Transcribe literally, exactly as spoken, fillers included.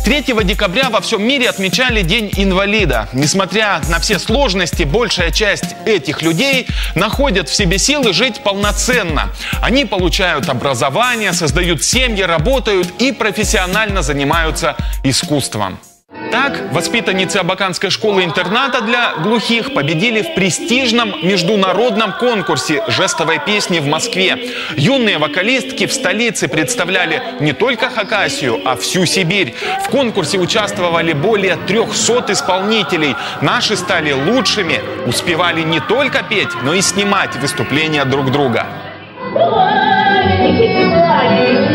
третьего декабря во всем мире отмечали День инвалида. Несмотря на все сложности, большая часть этих людей находят в себе силы жить полноценно. Они получают образование, создают семьи, работают и профессионально занимаются искусством. Так, воспитанницы Абаканской школы-интерната для глухих победили в престижном международном конкурсе жестовой песни в Москве. Юные вокалистки в столице представляли не только Хакасию, а всю Сибирь. В конкурсе участвовали более трёхсот исполнителей. Наши стали лучшими, успевали не только петь, но и снимать выступления друг друга.